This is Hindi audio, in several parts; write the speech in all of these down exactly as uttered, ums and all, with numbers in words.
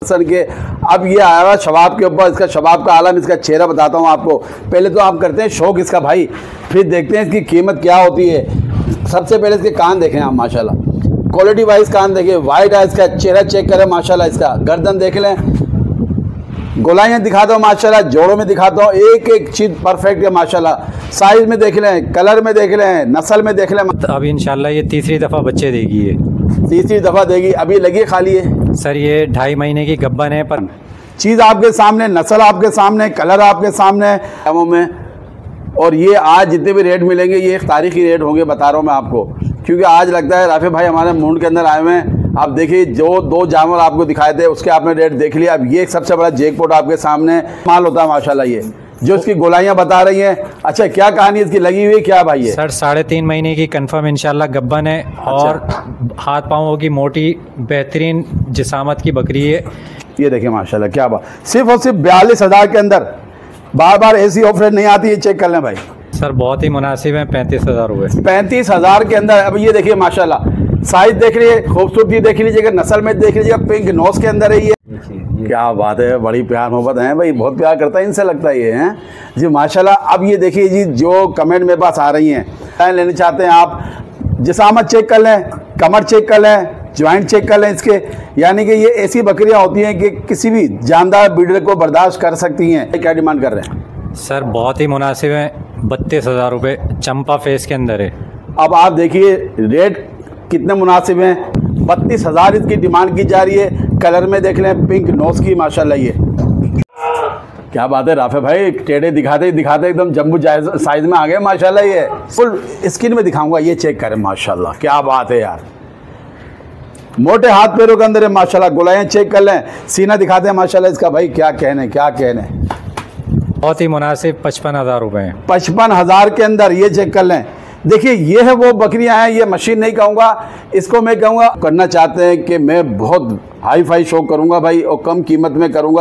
सन के। अब ये आया शबाब के ऊपर, इसका शबाब का आलम, इसका चेहरा बताता हूँ आपको। पहले तो आप करते हैं शौक इसका भाई, फिर देखते हैं इसकी कीमत क्या होती है। सबसे पहले इसके कान देखें आप माशाल्लाह, क्वालिटी वाइज कान देखें, वाइट है इसका, चेहरा चेक करें माशाल्लाह, इसका गर्दन देख लें, गोलाइयाँ दिखाता हूँ माशाल्लाह, जोड़ों में दिखाता हूँ, एक एक चीज़ परफेक्ट है माशाल्लाह। साइज में देख लें, कलर में देख लें, नस्ल में देख लें। अब इंशाल्लाह ये तीसरी दफ़ा बच्चे देगी, ये तीसरी दफ़ा देगी। अभी लगी खाली है सर, ये ढाई महीने की गब्बन है, पर चीज़ आपके सामने, नस्ल आपके सामने, कलर आपके सामने में। और ये आज जितने भी रेट मिलेंगे ये एक तारीखी रेट होंगे, बता रहा हूँ मैं आपको, क्योंकि आज लगता है राफे भाई हमारे मूड के अंदर आए हुए हैं। आप देखिए जो दो जानवर आपको दिखाए थे उसके आपने रेट देख लिया। अब ये एक सबसे बड़ा जैकपॉट आपके सामने माल होता है माशाल्लाह। ये जो इसकी गोलाइयाँ बता रही हैं, अच्छा क्या कहानी इसकी लगी हुई क्या भाई है? सर साढ़े तीन महीने की कंफर्म इंशाल्लाह गब्बन है। अच्छा। और हाथ पाँवों की मोटी बेहतरीन जिसामत की बकरी है। ये देखिए माशाल्लाह क्या बात, सिर्फ और सिर्फ बयालीस हज़ार के अंदर। बार बार ऐसी ऑफर नहीं आती है, चेक कर लें भाई। सर बहुत ही मुनासिब है, पैंतीस हज़ार रुपये पैंतीस हज़ार के अंदर। अब ये देखिए माशाल्लाह, साइज देख लीजिए, खूबसूरती देख लीजिएगा, नस्ल में देख लीजिएगा, पिंक नोज के अंदर है ये। क्या बात है, बड़ी प्यार मोहब्बत है भाई, बहुत प्यार करता है इनसे लगता है ये हैं जी माशाल्लाह। अब ये देखिए जी, जो कमेंट मेरे पास आ रही हैं, लेने चाहते हैं आप, जिसामत चेक कर लें, कमर चेक कर लें, ज्वाइंट चेक कर लें इसके। यानी कि ये ऐसी बकरियां होती हैं कि किसी भी जानदार ब्रीडर को बर्दाश्त कर सकती हैं। क्या डिमांड कर रहे हैं? सर बहुत ही मुनासिब है, बत्तीस हज़ार रुपये, चंपा फेस के अंदर है। अब आप देखिए रेट कितने मुनासिब हैं, बत्तीस हज़ार इसकी डिमांड की जा रही है। कलर में देख लें, पिंक नोज की माशाल्लाह। ये क्या बात है राफे भाई, टेढ़े दिखाते दिखाते एकदम जम्बू साइज में आ गए माशाल्लाह। ये फुल स्किन में दिखाऊंगा, ये चेक करें माशाल्लाह, क्या बात है यार, मोटे हाथ पैरों के अंदर है माशाल्लाह। गोलाइयाँ चेक कर लें, सीना दिखाते हैं माशाल्लाह इसका भाई, क्या कहने क्या कहने। बहुत ही मुनासिब, पचपन हज़ार रुपये, पचपन हज़ार के अंदर ये चेक कर लें। देखिए ये है वो बकरियां हैं, ये मशीन नहीं कहूँगा इसको, मैं कहूँगा करना चाहते हैं कि मैं बहुत हाई फाई शो करूँगा भाई, और कम कीमत में करूँगा।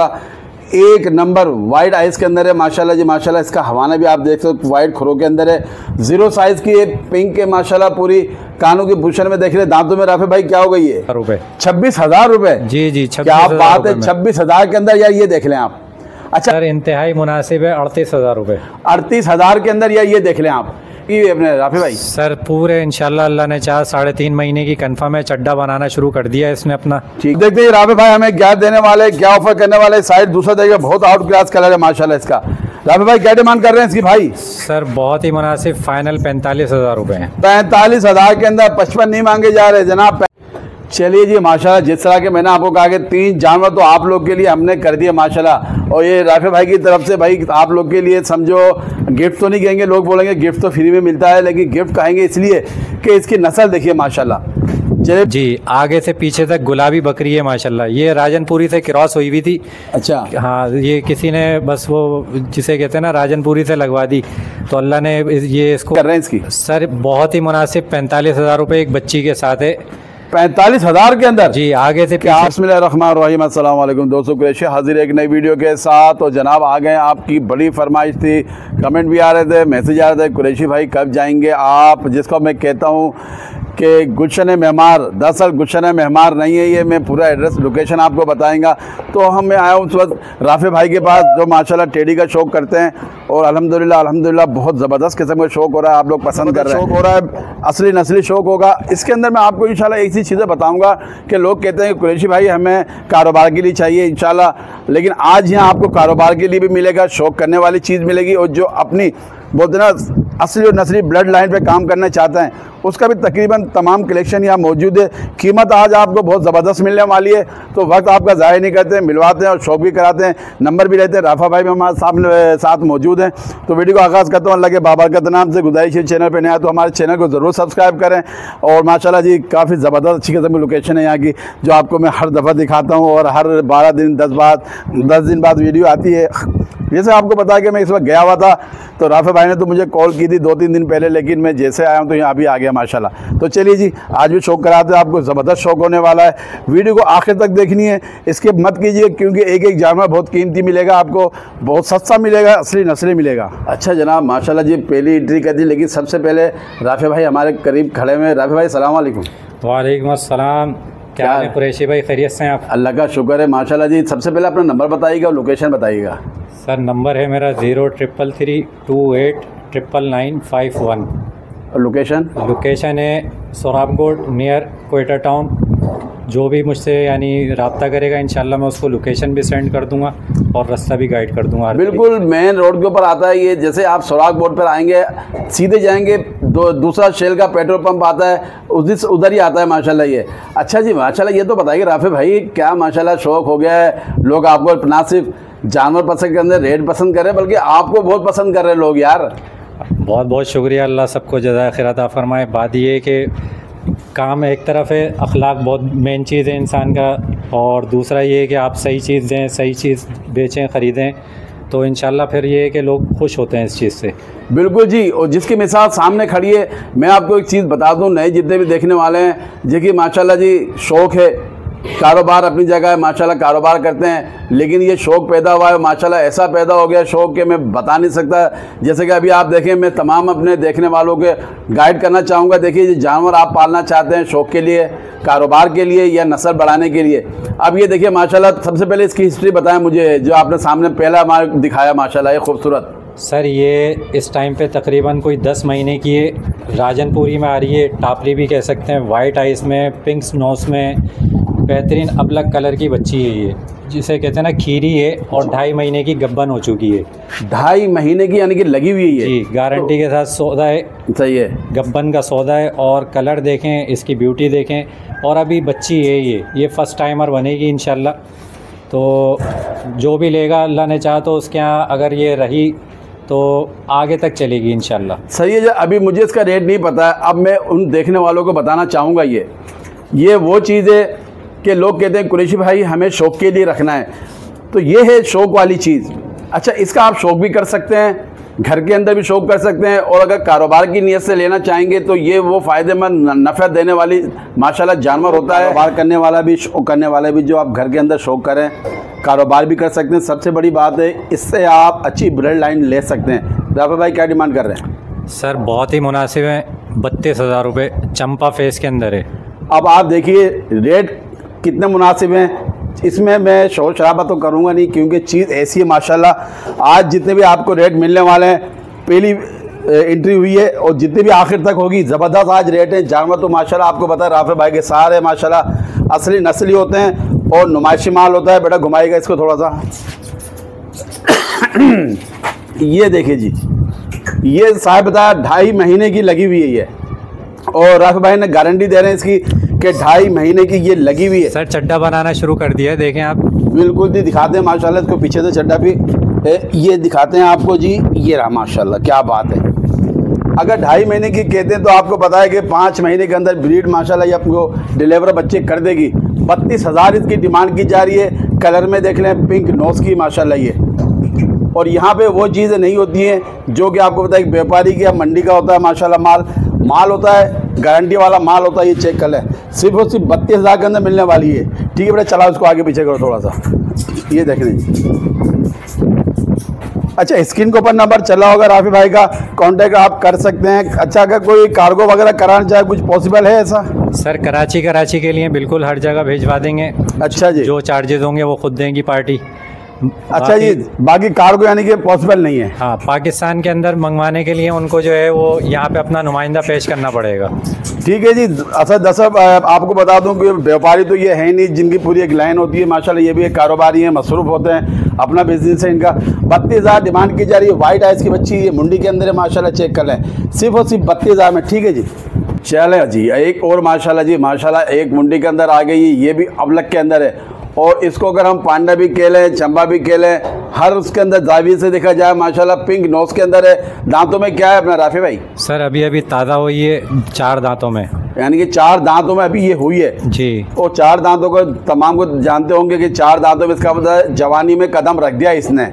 एक नंबर वाइट आइस के अंदर है माशाल्लाह जी माशाल्लाह। इसका हवाना भी आप देख सकते हो, वाइट खुरों के अंदर है, जीरो साइज की है, पिंक है माशाल्लाह पूरी। कानों की भूषण में देख रहे, दांतों में राफे भाई क्या हो गई है? रुपए छब्बीस हजार रुपए। जी जी, क्या बात है, छब्बीस हजार के अंदर यार, ये देख लें आप। अच्छा सर इंतहाई मुनासिब है, अड़तीस हज़ार रुपये, अड़तीस हज़ार के अंदर यार, ये देख लें आप। ये अपने राफे भाई सर पूरे इंशाल्लाह अल्लाह ने चाहा साढ़े तीन महीने की कंफर्म है, चड्डा बनाना शुरू कर दिया है इसने अपना। ठीक, देखते हैं राफे भाई हमें क्या देने वाले, क्या ऑफर करने वाले। साइड दूसरा देखिए, बहुत आउट क्लास कलर है माशाल्लाह इसका। राफे भाई क्या डिमांड कर रहे हैं इसकी भाई? सर बहुत ही मुनासिब, फाइनल पैंतालीस हज़ार रुपये हैं। पैंतालीस हज़ार के अंदर, पचपन नहीं मांगे जा रहे जनाब। चलिए जी माशाल्लाह, जिस तरह के मैंने आपको कहा कि तीन जानवर तो आप लोग के लिए हमने कर दिए माशाल्लाह। और ये राफे भाई की तरफ से भाई आप लोग के लिए समझो गिफ्ट तो नहीं कहेंगे, लोग बोलेंगे गिफ्ट तो फ्री में मिलता है, लेकिन गिफ्ट कहेंगे इसलिए कि इसकी नस्ल देखिए माशाल्लाह। चलिए जी, आगे से पीछे तक गुलाबी बकरी है माशाल्लाह। ये राजनपुरी से क्रॉस हुई हुई थी। अच्छा हाँ, ये किसी ने बस वो जिसे कहते हैं ना राजनपुरी से लगवा दी, तो अल्लाह ने ये इसको कर रहे हैं इसकी। सर बहुत ही मुनासिब, पैंतालीस हज़ार रुपये एक बच्ची के साथ है। पैंतालीस हज़ार के अंदर जी, आगे से क्या। बिस्मिल्लाहिर्रहमानिर्रहीम, अस्सलाम वालेकुम दोस्तों, कुरैशी हाजिर एक नई वीडियो के साथ। और जनाब आ गए, आपकी बड़ी फरमाइश थी, कमेंट भी आ रहे थे, मैसेज आ रहे थे, कुरैशी भाई कब जाएंगे आप, जिसको मैं कहता हूँ कि गुलशन मेहमार। दरअसल गुलशन मेहमार नहीं है ये, मैं पूरा एड्रेस लोकेशन आपको बताएंगा। तो हम मैं आया हूँ उस वक्त राफे भाई के पास, जो माशाल्लाह टेडी का शौक़ करते हैं, और अल्हम्दुलिल्लाह अल्हम्दुलिल्लाह बहुत ज़बरदस्त किस्म का शौक़ हो रहा है, आप लोग पसंद कर रहे हैं, शौक़ हो रहा है, असली नस्ली शौक़ होगा। इसके अंदर मैं आपको इंशाल्लाह एक सी चीज़ें बताऊँगा कि लोग कहते हैं कि कुरैशी भाई हमें कारोबार के लिए चाहिए इंशाल्लाह, लेकिन आज यहाँ आपको कारोबार के लिए भी मिलेगा, शौक़ करने वाली चीज़ मिलेगी, और जो अपनी बोलते ना असली और नस्ली ब्लड लाइन पे काम करना चाहते हैं उसका भी तकरीबन तमाम कलेक्शन यहाँ मौजूद है। कीमत आज आपको बहुत ज़बरदस्त मिलने वाली है, तो वक्त आपका ज़ाया नहीं करते, मिलवाते हैं और शौक़ भी कराते हैं। नंबर भी रहते हैं, राफा भाई भी हमारे सामने साथ मौजूद हैं। तो वीडियो को आगाज़ करता हूँ अल्लाह के बाबरकत नाम से। गुजारिश है चैनल पर नया तो हमारे चैनल को ज़रूर सब्सक्राइब करें। और माशाल्लाह जी काफ़ी ज़बरदस्त अच्छी किस्म की लोकेशन है यहाँ की, जो आपको मैं हर दफ़ा दिखाता हूँ, और हर बारह दिन दस बाद दस दिन बाद वीडियो आती है। जैसे आपको पता कि मैं इस वक्त गया हुआ था, तो राफे भाई ने तो मुझे कॉल की थी दो तीन दिन पहले, लेकिन मैं जैसे आया हूँ तो यहाँ भी आ गया माशाल्लाह। तो चलिए जी, आज भी शौक़ कराते हैं, आपको ज़बरदस्त शौक़ होने वाला है। वीडियो को आखिर तक देखनी है, इसके मत कीजिए, क्योंकि एक एक जानवर बहुत कीमती मिलेगा आपको, बहुत सस्ता मिलेगा, असली नस्ली मिलेगा। अच्छा जनाब माशाल्लाह जी, पहली एंट्री कर दी, लेकिन सबसे पहले राफे भाई हमारे करीब खड़े हुए। राफे भाई सलाम वालेकुम। वालेकुम अस्सलाम। क्या हाल है कुरैशी भाई, खैरियत से हैं आप? अल्लाह का शुक्र है माशाल्लाह जी। सबसे पहले अपना नंबर बताइएगा और लोकेशन बताइएगा। सर नंबर है मेरा zero triple three two eight triple nine five one. और लोकेशन? लोकेशन है सोराबकोट नियर क्वेटा टाउन। जो भी मुझसे यानी रब्ता करेगा इंशाल्लाह मैं उसको लोकेशन भी सेंड कर दूंगा और रास्ता भी गाइड कर दूंगा। बिल्कुल मेन रोड के ऊपर आता है ये। जैसे आप सोराग बोर्ड पर आएंगे सीधे जाएंगे, दो दूसरा शेल का पेट्रोल पंप आता है, उस उधर ही आता है माशाल्लाह ये। अच्छा जी माशाल्लाह, ये तो बताइए राफे भाई, क्या माशाल्लाह शौक़ हो गया है, लोग आपको ना सिर्फ जानवर पसंद कर रहे हैं, रेट पसंद कर रहे हैं, बल्कि आपको बहुत पसंद कर रहे हैं लोग यार। बहुत बहुत शुक्रिया, अल्लाह सबको जज़ाए खैर अता फरमाए। बात ये है कि काम एक तरफ है, अखलाक बहुत मेन चीज़ है इंसान का, और दूसरा ये है कि आप सही चीज़ दें, सही चीज़ बेचें, ख़रीदें, तो इंशाल्लाह फिर ये है कि लोग खुश होते हैं इस चीज़ से। बिल्कुल जी। और जिसकी मिसाल सामने खड़ी है, मैं आपको एक चीज़ बता दूं, नए जितने भी देखने वाले हैं, देखिए माशाल्लाह जी शौक़ है, कारोबार अपनी जगह है माशाल्लाह, कारोबार करते हैं, लेकिन ये शौक़ पैदा हुआ है माशाल्लाह, ऐसा पैदा हो गया शौक़ कि मैं बता नहीं सकता। जैसे कि अभी आप देखें, मैं तमाम अपने देखने वालों के गाइड करना चाहूँगा। देखिए ये जानवर आप पालना चाहते हैं शौक़ के लिए, कारोबार के लिए, या नस्ल बढ़ाने के लिए, अब ये देखिए माशाल्लाह। सबसे पहले इसकी हिस्ट्री बताएं मुझे, जो आपने सामने पहला हमारे दिखाया माशाल्लाह, ये खूबसूरत। सर ये इस टाइम पे तकरीबन कोई दस महीने की है, राजनपुरी में आ रही है, टापरी भी कह सकते हैं, वाइट आइस में, पिंक नोस में, बेहतरीन अबलग कलर की बच्ची है ये, जिसे कहते हैं ना खीरी है, और ढाई महीने की गब्बन हो चुकी है। ढाई महीने की यानी कि लगी हुई है जी, गारंटी तो, के साथ सौदा है। सही है, गब्बन का सौदा है, और कलर देखें, इसकी ब्यूटी देखें, और अभी बच्ची है ये ये फर्स्ट टाइमर बनेगी इंशाल्लाह। तो जो भी लेगा अल्लाह ने चाहा तो उसके यहाँ अगर ये रही तो आगे तक चलेगी इंशाल्लाह। सही है। अभी मुझे इसका रेट नहीं पता है, अब मैं उन देखने वालों को बताना चाहूँगा। ये ये वो चीज़ है कि लोग कहते हैं कुरैशी भाई हमें शौक़ के लिए रखना है, तो ये है शौक़ वाली चीज़। अच्छा, इसका आप शौक़ भी कर सकते हैं, घर के अंदर भी शौक़ कर सकते हैं, और अगर कारोबार की नीयत से लेना चाहेंगे तो ये वो फ़ायदेमंद नफ़ा देने वाली माशाल्लाह जानवर होता है। कारोबार करने वाला भी, शौक़ करने वाला भी, जो आप घर के अंदर शौक़ करें, कारोबार भी कर सकते हैं। सबसे बड़ी बात है, इससे आप अच्छी ब्लड लाइन ले सकते हैं। राफे भाई क्या डिमांड कर रहे हैं? सर बहुत ही मुनासिब है, बत्तीस हज़ार रुपये चंपा फेस के अंदर है। अब आप देखिए रेट कितने मुनासिब हैं, इसमें मैं शोर शराबा तो करूँगा नहीं, क्योंकि चीज़ ऐसी है माशाल्लाह। आज जितने भी आपको रेट मिलने वाले हैं, पहली एंट्री हुई है और जितनी भी आखिर तक होगी, ज़बरदस्त आज रेट हैं। जानवर तो माशाल्लाह आपको पता है राफे भाई के सारे माशाल्लाह असली नस्ली होते हैं और नुमाइशी माल होता है। बेटा घुमाएगा इसको थोड़ा सा। ये देखिए जी, ये साहब बताया ढाई महीने की लगी हुई है ये, और राफे भाई ने गारंटी दे रहे हैं इसकी कि ढाई महीने की ये लगी हुई है। सर चड्डा बनाना शुरू कर दिया है, देखें आप। बिल्कुल जी, दिखाते हैं माशाल्लाह इसको, पीछे से चड्डा भी ये दिखाते हैं आपको जी। ये रहा माशाल्लाह, क्या बात है। अगर ढाई महीने की कहते हैं तो आपको पता है कि पाँच महीने के अंदर ब्रीड माशाल्लाह ये आपको डिलीवर बच्चे कर देगी। बत्तीस हज़ार इसकी डिमांड की जा रही है। कलर में देख लें, पिंक नोज की माशाल्लाह ये। और यहाँ पे वो चीज़ें नहीं होती हैं जो कि आपको पता है व्यापारी की या मंडी का होता है माशाल्लाह। माल माल होता है, गारंटी वाला माल होता है। ये चेक कर लें, सिर्फ और सिर्फ बत्तीस हज़ार के अंदर मिलने वाली है। ठीक है बेटा, चला उसको आगे पीछे करो थोड़ा सा, ये देख लीजिए। अच्छा, स्क्रीन के ऊपर नंबर चला होगा राफी भाई का, कांटेक्ट आप कर सकते हैं। अच्छा, अगर कोई कार्गो वगैरह कराना चाहे, कुछ पॉसिबल है ऐसा? सर कराची कराची के लिए बिल्कुल हर जगह भेजवा देंगे। अच्छा जी, जो चार्जेस होंगे वो खुद देंगी पार्टी। अच्छा जी, बाकी कार्गो यानी कि पॉसिबल नहीं है? हाँ, पाकिस्तान के अंदर मंगवाने के लिए उनको जो है वो यहाँ पे अपना नुमाइंदा पेश करना पड़ेगा। ठीक है जी। अच्छा दसब आपको बता दूं कि व्यापारी तो ये है नहीं जिनकी पूरी एक लाइन होती है माशाल्लाह। ये भी एक कारोबारी हैं, मसरूफ़ होते हैं, अपना बिजनेस है इनका। बत्तीस हज़ार डिमांड की जा रही है। वाइट आइस की बच्ची ये मुंडी के अंदर है माशाल्लाह, चेक कर लें, सिर्फ और सिर्फ बत्तीस हज़ार में। ठीक है जी, चले जी। एक और माशाल्लाह जी, माशाल्लाह एक मुंडी के अंदर आ गई, ये भी अबलग के अंदर है। और इसको अगर हम पांडा भी कह लें, चंबा भी कह लें, हर उसके अंदर जाविये से देखा जाए माशाल्लाह पिंक नोज के अंदर है। दांतों में क्या है अपना राफी भाई? सर अभी अभी ताज़ा हुई है, चार दांतों में, यानी कि चार दांतों में अभी ये हुई है जी। और चार दांतों को तमाम को जानते होंगे कि चार दांतों में इसका मतलब जवानी में कदम रख दिया इसने।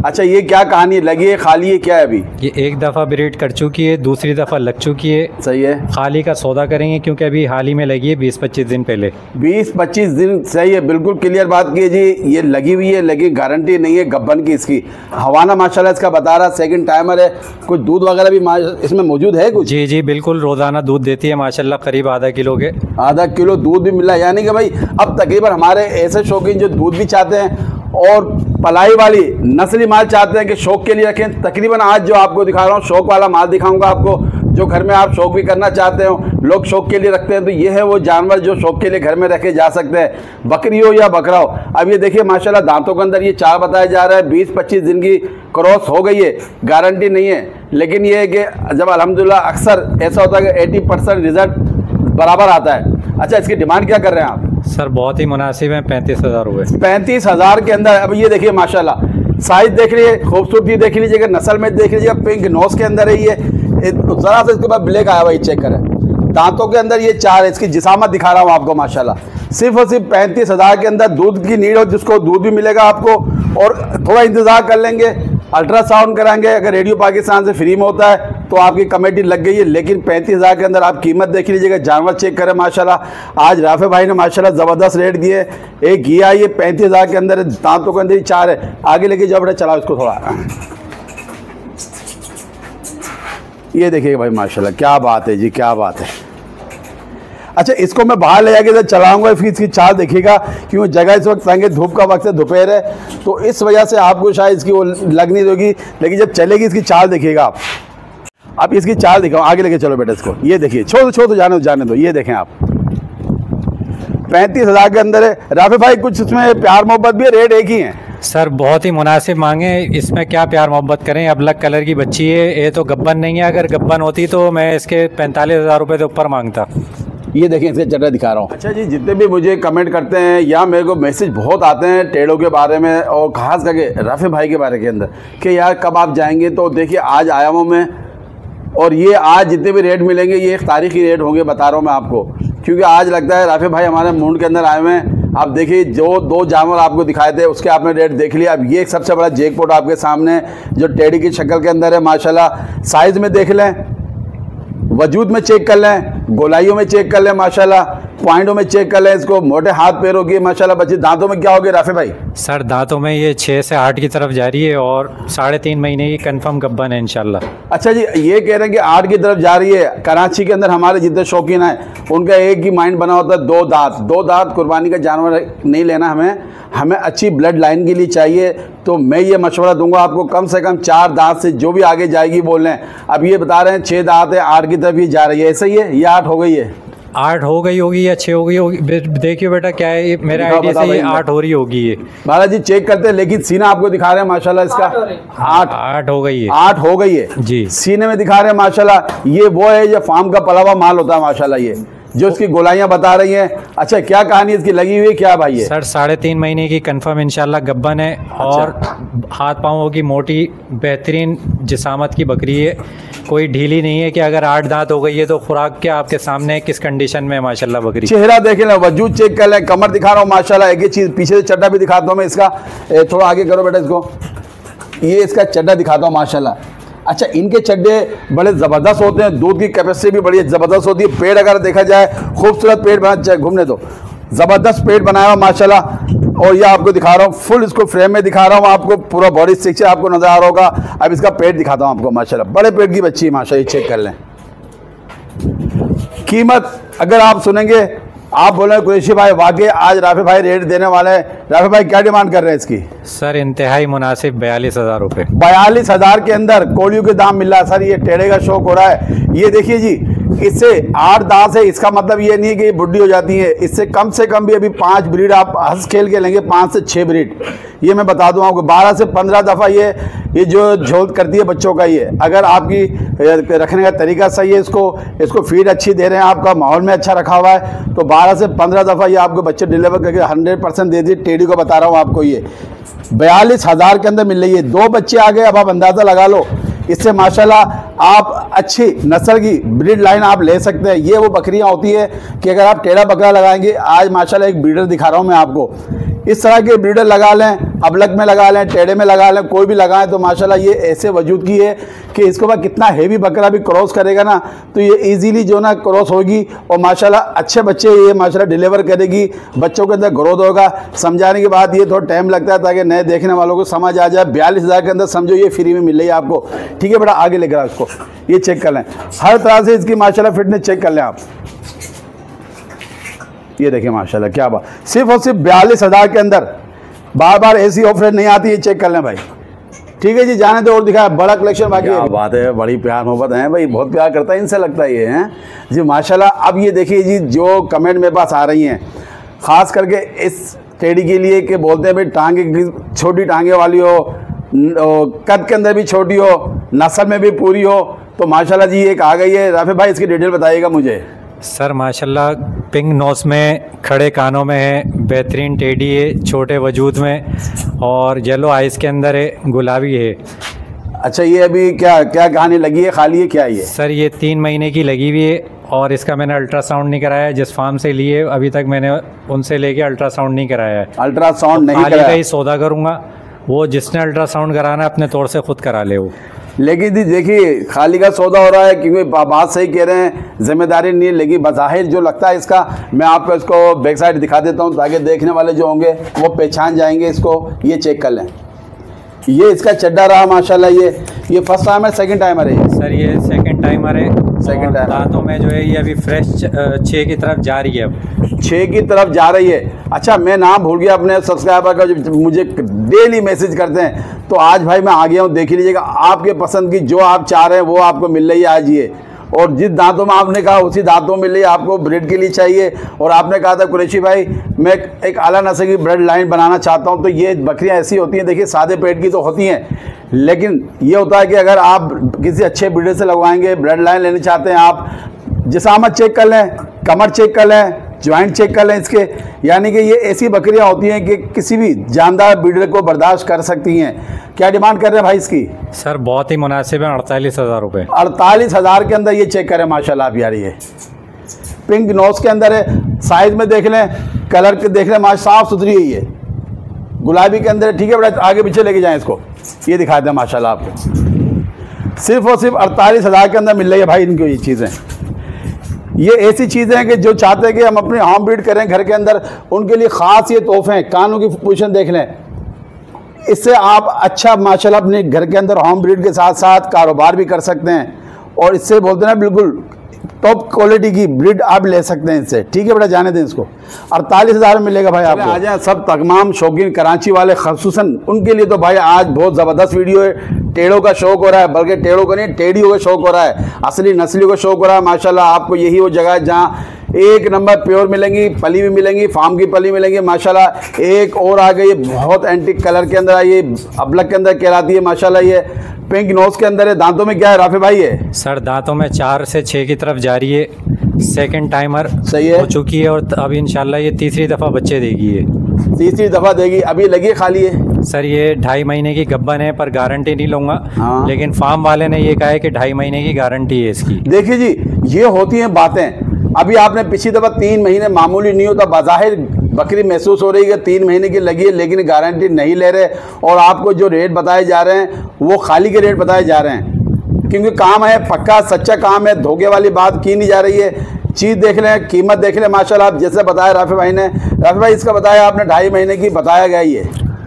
अच्छा, ये क्या कहानी लगी है, खाली है, क्या है अभी? ये एक दफ़ा ब्रीड कर चुकी है, दूसरी दफ़ा लग चुकी है। सही है। खाली का सौदा करेंगे क्योंकि अभी हाल ही में लगी है, बीस पच्चीस दिन पहले। बीस पच्चीस दिन, सही है, बिल्कुल क्लियर बात की जी। ये लगी हुई है, लगी, गारंटी नहीं है गब्बन की इसकी। हवाना माशाल्लाह इसका बता रहा, सेकंड टाइमर है। कुछ दूध वगैरह भी इसमें मौजूद है कुछ? जी जी बिल्कुल, रोज़ाना दूध देती है माशाल्लाह, करीब आधा किलो के आधा किलो दूध भी मिला। यानी कि भाई अब तकरीबन हमारे ऐसे शौकीन जो दूध भी चाहते हैं और पलाई वाली नस्ली माल चाहते हैं कि शौक के लिए रखें, तकरीबन आज जो आपको दिखा रहा हूँ शौक वाला माल दिखाऊंगा आपको, जो घर में आप शौक भी करना चाहते हो, लोग शौक के लिए रखते हैं, तो ये है वो जानवर जो शौक के लिए घर में रखे जा सकते हैं, बकरी हो या बकरा हो। अब ये देखिए माशाल्लाह दांतों के अंदर ये चार बताया जा रहा है, बीस पच्चीस दिन की क्रॉस हो गई है, गारंटी नहीं है, लेकिन ये है कि जब अल्हम्दुलिल्लाह अक्सर ऐसा होता है कि अस्सी परसेंट रिजल्ट बराबर आता है। अच्छा, इसकी डिमांड क्या कर रहे हैं आप? सर बहुत ही मुनासिब है, पैंतीस हज़ार रुपये। पैंतीस हज़ार के अंदर। अब ये देखिए माशाल्लाह, साइज देख लीजिए, खूबसूरती देख लीजिएगा, नस्ल में देख लीजिएगा, पिंक नोज के अंदर है ये, ज़रा सा इसके बाद ब्लैक आया हुआ, ये चेक करें। दांतों के अंदर ये चार है, इसकी जिसामत दिखा रहा हूँ आपको माशाल्लाह। सिर्फ और सिर्फ पैंतीस हज़ार के अंदर दूध की नीड हो जिसको दूध भी मिलेगा आपको, और थोड़ा इंतज़ार कर लेंगे, अल्ट्रासाउंड कराएंगे, अगर रेडियो पाकिस्तान से फ्री में होता है तो आपकी कमेटी लग गई है। लेकिन पैंतीस हज़ार के अंदर आप कीमत देख लीजिएगा, जानवर चेक करें माशाल्लाह। आज राफे भाई ने माशाल्लाह ज़बरदस्त रेट दिए। एक घिया ये पैंतीस हज़ार के अंदर, दांतों के अंदर ही चार है। आगे लेके जाओ बेटा, चलाओ इसको थोड़ा। ये देखिएगा भाई माशाल्लाह, क्या बात है जी, क्या बात है। अच्छा, इसको मैं बाहर ले जाके चलाऊंगा, फिर इसकी चाल देखिएगा, क्योंकि जगह इस वक्त तंग है, धूप का वक्त है, दोपहर है, तो इस वजह से आपको शायद इसकी वो लग नहीं होगी, लेकिन जब चलेगी इसकी चाल देखिएगा आप। अब इसकी चाल दिखाओ, आगे लेके चलो बेटा इसको। ये देखिए, छोड़ छोड़ तो जाने दो, जाने दो। ये देखें आप, पैंतीस हज़ार के अंदर है। राफे भाई कुछ इसमें प्यार मोहब्बत भी है, रेट एक ही है? सर बहुत ही मुनासिब मांगे, इसमें क्या प्यार मोहब्बत करें। अब अलग कलर की बच्ची है, ये तो गब्बन नहीं है, अगर गब्बन होती तो मैं इसके पैंतालीस हज़ार रुपये से ऊपर मांगता। ये देखें, इसके चड्डा दिखा रहा हूँ। अच्छा जी, जितने भी मुझे कमेंट करते हैं या मेरे को मैसेज बहुत आते हैं टेढ़ों के बारे में, और खास करके राफे भाई के बारे के अंदर कि यार कब आप जाएंगे, तो देखिए आज आया हूँ मैं, और ये आज जितने भी रेट मिलेंगे ये एक तारीखी रेट होंगे, बता रहा हूँ मैं आपको, क्योंकि आज लगता है राफे भाई हमारे मुंड के अंदर आए हुए हैं। आप देखिए, जो दो जानवर आपको दिखाए थे उसके आपने रेट देख लिया। अब ये एक सबसे बड़ा जैकपॉट आपके सामने जो टेढ़ी की शक्ल के अंदर है माशाल्लाह, साइज़ में देख लें, वजूद में चेक कर लें, गोलाइयों में चेक कर लें माशाल्लाह, पॉइंटों में चेक कर लें, इसको मोटे हाथ पैरों की माशाल्लाह बच्ची। दांतों में क्या हो गया राफे भाई? सर दांतों में ये छः से आठ की तरफ जा रही है, और साढ़े तीन महीने की कंफर्म गब्बन है इंशाल्लाह। अच्छा जी, ये कह रहे हैं कि आठ की तरफ जा रही है। कराची के अंदर हमारे जितने शौकीन हैं उनका एक ही माइंड बना होता है, दो दांत। दो दांत कुर्बानी का जानवर नहीं लेना हमें, हमें अच्छी ब्लड लाइन के लिए चाहिए। तो मैं ये मशवरा दूंगा आपको, कम से कम चार दांत से जो भी आगे जाएगी बोल रहे हैं। अब ये बता रहे हैं छः दांत है, आठ की तरफ ही जा रही है, ऐसा ही है या आठ हो गई है? आठ हो गई होगी या छः हो गई होगी, देखिए बेटा क्या है, ये मेरे आइडिया से ये आठ हो रही होगी। ये बालाजी चेक करते हैं, लेकिन सीना आपको दिखा रहे हैं माशाल्लाह इसका आठ आठ हो गई है, आठ हो गई है जी, सीने में दिखा रहे हैं माशाल्लाह। ये वो है जो फार्म का पला हुआ माल होता है माशाल्लाह, ये जो इसकी गोलाइयाँ बता रही हैं। अच्छा, क्या कहानी इसकी लगी हुई है, क्या भाई है? सर साढ़े तीन महीने की कंफर्म इंशाल्लाह गब्बन है, और हाथ पाँवों की मोटी बेहतरीन जिसामत की बकरी है, कोई ढीली नहीं है कि अगर आठ दांत हो गई है तो खुराक क्या आपके सामने किस कंडीशन में माशाल्लाह बकरी। चेहरा देख लें, वजूद चेक कर लें, कमर दिखा रहा हूँ माशाल्लाह। एक ही चीज़ पीछे से चड्डा भी दिखाता हूँ मैं इसका, थोड़ा आगे करो बेटा इसको, ये इसका चड्डा दिखाता हूँ माशाल्लाह। अच्छा, इनके चड्डे बड़े ज़बरदस्त होते हैं, दूध की कैपेसिटी भी बड़ी ज़बरदस्त होती है। पेड़ अगर देखा जाए, खूबसूरत पेड़ बना, घूमने दो, ज़बरदस्त पेड़ बनाया हुआ माशाल्लाह। और ये आपको दिखा रहा हूँ, फुल इसको फ्रेम में दिखा रहा हूँ आपको, पूरा बॉडी स्ट्रक्चर आपको नज़र आ रहा होगा। अब इसका पेट दिखाता हूँ आपको माशाल्लाह, बड़े पेट की बच्ची है माशाल्लाह, चेक कर लें। कीमत अगर आप सुनेंगे, आप बोले कुरैशी भाई वाकई आज राफे भाई रेट देने वाले हैं, राफे भाई क्या डिमांड कर रहे हैं इसकी? सर इंतहाई मुनासिब बयालीस हज़ार रुपये। बयालीस हज़ार के अंदर कोलियों के दाम मिल रहा है। सर ये टेढ़े का शौक हो रहा है। ये देखिए जी, इससे आठ दांत है, इसका मतलब ये नहीं है कि ये बुढ़ी हो जाती है। इससे कम से कम भी अभी पाँच ब्रीड आप हंस खेल के लेंगे, पाँच से छः ब्रीड। ये मैं बता दूँ आपको, बारह से पंद्रह दफ़ा ये ये जो झोल करती है बच्चों का, ये अगर आपकी रखने का तरीका सही है, इसको इसको फीड अच्छी दे रहे हैं, आपका माहौल में अच्छा रखा हुआ है, तो बारह से पंद्रह दफ़ा ये आपको बच्चे डिलीवर करके हंड्रेड परसेंट दे दी। टेढ़ी को बता रहा हूँ आपको, ये बयालीस हज़ार के अंदर मिल रही है। दो बच्चे आ गए, अब आप अंदाज़ा लगा लो, इससे माशाल्लाह आप अच्छी नस्ल की ब्रीड लाइन आप ले सकते हैं। ये वो बकरियां होती है कि अगर आप टेढ़ा बकरा लगाएंगे, आज माशाल्लाह एक ब्रीडर दिखा रहा हूँ मैं आपको, इस तरह के ब्रीडर लगा लें, अबलक में लगा लें, टेढ़े में लगा लें, कोई भी लगाएं तो माशाल्लाह ये ऐसे वजूद की है कि इसके बाद कितना हेवी बकरा भी क्रॉस करेगा ना तो ये इजीली जो ना क्रॉस होगी और माशाल्लाह अच्छे बच्चे ये माशाल्लाह डिलीवर करेगी। बच्चों के अंदर ग्रोथ होगा। समझाने के बाद ये थोड़ा टाइम लगता है ताकि नए देखने वालों को समझ आ जाए। बयालीस हज़ार के अंदर समझो ये फ्री में मिल रही है आपको। ठीक है बेटा, आगे लेकर आओ इसको, ये चेक कर लें, हर तरह से इसकी माशाल्लाह फिटनेस चेक कर लें आप। ये देखिए माशाल्लाह क्या बात, सिर्फ और सिर्फ बयालीस हज़ार के अंदर, बार बार ऐसी ऑफर नहीं आती है, चेक कर लें भाई। ठीक है जी, जाने दो और दिखाया बड़ा कलेक्शन बाकी। क्या बात है, बड़ी प्यार मोहब्बत है भाई, बहुत प्यार करता है इनसे लगता है ये हैं जी माशाल्लाह। अब ये देखिए जी जो कमेंट मेरे पास आ रही हैं ख़ास करके इस टेडी के लिए कि बोलते हैं भाई टांगे की छोटी टांगे वाली हो, कद के अंदर भी छोटी हो, नस्ल में भी पूरी हो, तो माशाल्लाह जी एक आ गई है। राफे भाई इसकी डिटेल बताइएगा मुझे। सर माशाल्लाह पिंक नोस में, खड़े कानों में है, बेहतरीन टेडी है, छोटे वजूद में और येलो आइज़ के अंदर है, गुलाबी है। अच्छा, ये अभी क्या क्या कहानी लगी है, खाली है क्या ये? सर ये तीन महीने की लगी हुई है और इसका मैंने अल्ट्रासाउंड नहीं कराया है। जिस फार्म से लिए अभी तक मैंने उनसे लेके अल्ट्रासाउंड नहीं कराया है। अल्ट्रासाउंड नहीं कराया, खाली का ही सौदा करूँगा, वो जिसने अल्ट्रासाउंड कराना है अपने तौर से खुद करा ले वो। लेकिन दी देखिए खाली का सौदा हो रहा है क्योंकि बात सही कह रहे हैं, जिम्मेदारी नहीं है। लेकिन बज़ाहिर जो लगता है इसका, मैं आपको इसको बैक साइड दिखा देता हूँ ताकि देखने वाले जो होंगे वो पहचान जाएंगे इसको। ये चेक कर लें, ये इसका चड्डा रहा माशाल्लाह। ये ये फर्स्ट टाइम है, सेकंड टाइमर है? सर ये सेकंड टाइमर है। सेकंड टाइम दांतों में जो है ये अभी फ्रेश छः की तरफ जा रही है, अब छः की तरफ जा रही है। अच्छा, मैं नाम भूल गया अपने सब्सक्राइबर का जो मुझे डेली मैसेज करते हैं, तो आज भाई मैं आ गया हूँ, देख ही लीजिएगा। आपके पसंद की जो आप चाह रहे हैं वो आपको मिल रही है आज ये। और जिस दांतों में आपने कहा उसी दांतों में मिल रही है आपको, ब्रेड के लिए चाहिए। और आपने कहा था कुरैशी भाई मैं एक आला नस्ल की ब्रेड लाइन बनाना चाहता हूँ, तो ये बकरियाँ ऐसी होती हैं, देखिए सादे पेट की तो होती हैं, लेकिन ये होता है कि अगर आप किसी अच्छे ब्रीडर से लगवाएंगे, ब्रेड लाइन लेना चाहते हैं आप, जिसामत चेक कर लें, कमर चेक कर लें, जॉइंट चेक कर लें इसके, यानी कि ये ऐसी बकरियां होती हैं कि किसी भी जानदार ब्रीडर को बर्दाश्त कर सकती हैं। क्या डिमांड कर रहे हैं भाई इसकी? सर बहुत ही मुनासिब है, अड़तालीस हज़ार रुपये। अड़तालीस हज़ार के अंदर ये चेक करें माशाल्लाह आप यार। ये पिंक नोज के अंदर है, साइज में देख लें, कलर के देख लें, माशा साफ सुथरी है ये, गुलाबी के अंदर। ठीक है बेटा, आगे पीछे लेके जाएँ इसको, ये दिखा दें माशाल्लाह आपको। सिर्फ और सिर्फ अड़तालीस हज़ार के अंदर मिल रही है भाई इनको ये चीज़ें। ये ऐसी चीज़ें हैं कि जो चाहते हैं कि हम अपने होम ब्रीड करें घर के अंदर, उनके लिए ख़ास ये तोहफे हैं। कानों की पोजीशन देख लें, इससे आप अच्छा माशाल्लाह अपने घर के अंदर होम ब्रीड के साथ साथ कारोबार भी कर सकते हैं। और इससे बोलते हैं बिल्कुल टॉप क्वालिटी की ब्रीड आप ले सकते हैं इससे। ठीक है बेटा, जाने दें इसको, अड़तालीस हज़ार में मिलेगा भाई आपको। आ जाए सब तमाम शौकीन कराची वाले, खसूसन उनके लिए तो भाई आज बहुत ज़बरदस्त वीडियो है। टेढ़ों का शौक हो रहा है, बल्कि टेढ़ों का नहीं टेढ़ियों का शौक हो रहा है, असली नस्लियों का शौक हो रहा है माशाल्लाह। आपको यही वो जगह है जहाँ एक नंबर प्योर मिलेंगी, पली भी मिलेंगी, फार्म की पली मिलेंगी माशाल्लाह। एक और आ गई बहुत एंटिक कलर के अंदर, ये अबलक के अंदर कहलाती है माशाल्लाह। ये पिंक नोज के अंदर है। दांतों में क्या है राफे भाई? है सर दांतों में चार से छः की तरफ जा रही है, सेकंड टाइमर सही है, हो चुकी है और अब इंशाल्लाह ये तीसरी दफ़ा बच्चे देगी। ये तीसरी दफ़ा देगी, अभी लगी खाली है सर। ये ढाई महीने की गब्बन है, पर गारंटी नहीं लूँगा। हाँ। लेकिन फार्म वाले ने ये कहा है कि ढाई महीने की गारंटी है इसकी। देखिए जी, ये होती हैं बातें। अभी आपने पिछली दफ़ा तीन महीने मामूली नहीं होता, बाज़ाहिर बकरी महसूस हो रही है तीन महीने की लगी है, लेकिन गारंटी नहीं ले रहे और आपको जो रेट बताए जा रहे हैं वो खाली के रेट बताए जा रहे हैं, क्योंकि काम है पक्का सच्चा काम है, धोखे वाली बात की नहीं जा रही है। चीज़ देख लें, कीमत देख लें माशाल्लाह। आप जैसे बताया राफे भाई ने, राफे भाई इसका बताया आपने ढाई महीने की बताया गया, ये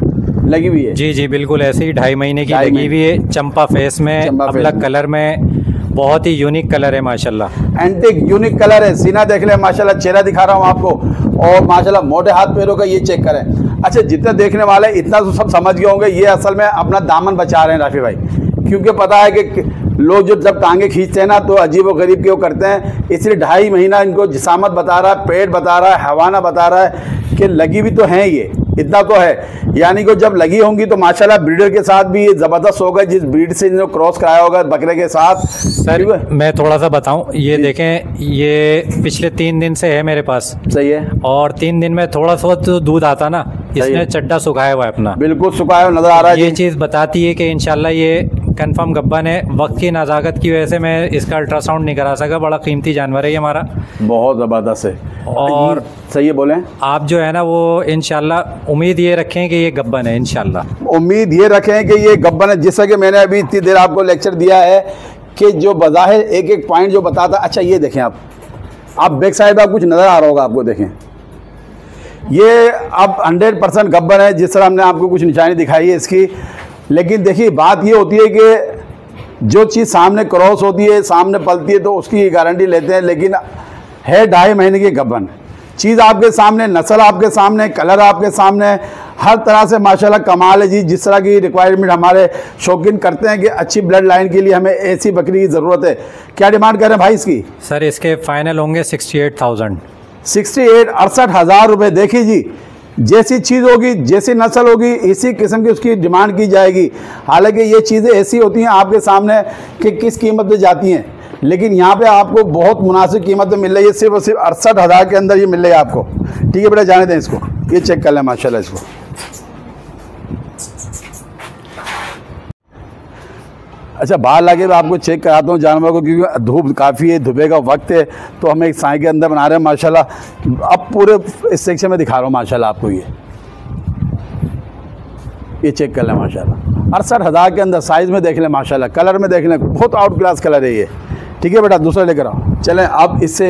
लगी हुई है। जी जी बिल्कुल ऐसे ही ढाई महीने की लगी हुई है, चंपा फेस में, अबलक कलर में, बहुत ही यूनिक कलर है माशाल्लाह, एंटिक यूनिक कलर है। सीना देख लें माशाल्लाह, चेहरा दिखा रहा हूँ आपको, और माशाल्लाह मोटे हाथ पैरों का ये चेक करें। अच्छा, जितने देखने वाले इतना तो सब समझ गए होंगे, ये असल में अपना दामन बचा रहे हैं राफी भाई, क्योंकि पता है कि लोग जो जब टांगे खींचते हैं ना तो अजीब व गरीब के वो करते हैं। इसलिए ढाई महीना इनको जिसामत बता रहा है, पेट बता रहा है, हवाना बता रहा है कि लगी भी तो हैं, ये इतना तो है। यानी कि जब लगी होंगी तो माशाल्लाह ब्रीडर के साथ भी ये ज़बरदस्त होगा, जिस ब्रीड से इन्होंने क्रॉस कराया होगा बकरे के साथ। सर मैं थोड़ा सा बताऊं, ये देखें, ये पिछले तीन दिन से है मेरे पास। सही है। और तीन दिन में थोड़ा सा तो दूध आता ना, इसने चड्डा सुखाया हुआ है अपना, बिल्कुल सुखाया हुआ नजर आ रहा है। ये चीज़ बताती है कि इंशाल्लाह ये कंफर्म गब्बन है। वक्त की नाजाकत की वजह से मैं इसका अल्ट्रासाउंड नहीं करा सका, बड़ा कीमती जानवर है ये हमारा। बहुत ज़बरदस्त है। और सही है, बोलें आप जो है ना वो इंशाल्लाह उम्मीद ये रखें कि ये गब्बन है, इंशाल्लाह उम्मीद ये रखें कि ये गब्बन है। जैसा कि मैंने अभी इतनी देर आपको लेक्चर दिया है कि जो बज़ाहिर एक एक पॉइंट जो बताता। अच्छा ये देखें आप आप बैक साइड आप कुछ नज़र आ रहा होगा आपको, देखें ये अब हंड्रेड परसेंट गब्बन है, जिस तरह हमने आपको कुछ निशानी दिखाई है इसकी। लेकिन देखिए बात ये होती है कि जो चीज़ सामने क्रॉस होती है, सामने पलती है, तो उसकी गारंटी लेते हैं, लेकिन है ढाई महीने की गब्बन। चीज़ आपके सामने, नस्ल आपके सामने, कलर आपके सामने, हर तरह से माशाल्लाह कमाल है जी। जिस तरह की रिक्वायरमेंट हमारे शौकीन करते हैं कि अच्छी ब्लड लाइन के लिए हमें ऐसी बकरी की ज़रूरत है। क्या डिमांड कर रहे हैं भाई इसकी? सर इसके फाइनल होंगे sixty eight thousand sixty eight अड़सठ हज़ार रुपये। देखिए जी, जैसी चीज़ होगी, जैसी नस्ल होगी, इसी किस्म की उसकी डिमांड की जाएगी। हालांकि ये चीज़ें ऐसी होती हैं आपके सामने कि किस कीमत पे जाती हैं, लेकिन यहाँ पे आपको बहुत मुनासिब कीमत में मिल रही है। सिर्फ और सिर्फ अड़सठ हज़ार के अंदर ये मिल रही है आपको। ठीक है बेटा, जाने दें इसको, ये चेक कर लें माशाल्लाह इसको। अच्छा बाहर लाके मैं आपको चेक कराता हूँ जानवर को, क्योंकि धूप काफ़ी है, धुबे का वक्त है, तो हम एक साए के अंदर बना रहे हैं माशाल्लाह। अब पूरे इस सेक्शन में दिखा रहा हूँ माशाल्लाह आपको। ये ये चेक कर लें माशाल्लाह, अड़सठ हज़ार के अंदर साइज़ में देख लें माशाल्लाह, कलर में देख लें, बहुत आउट क्लास कलर है ये। ठीक है बेटा, दूसरा लेकर आओ। चलें अब इससे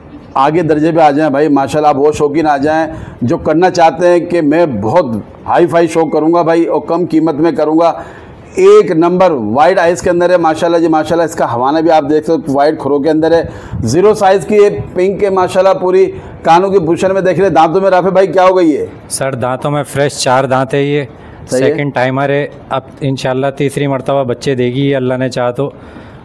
आगे दर्जे पे आ जाएं भाई माशाल्लाह। आप वो शौकीन आ जाएं जो करना चाहते हैं कि मैं बहुत हाई फाई शौक करूँगा भाई और कम कीमत में करूँगा। एक नंबर वाइड आइज़ के अंदर है माशाल्लाह जी माशाल्लाह। इसका हवाना भी आप देख सकते हो वाइड खुरों के अंदर है, ज़ीरो साइज़ की है, पिंक है माशाल्लाह। पूरी कानों की भूषण में देख रहे, दांतों में राफे भाई क्या हो गई है? सर दांतों में फ्रेश चार दांत है, ये सेकंड टाइमर है। अब इंशाल्लाह तीसरी मरतबा बच्चे देगी अल्लाह ने चाहा तो।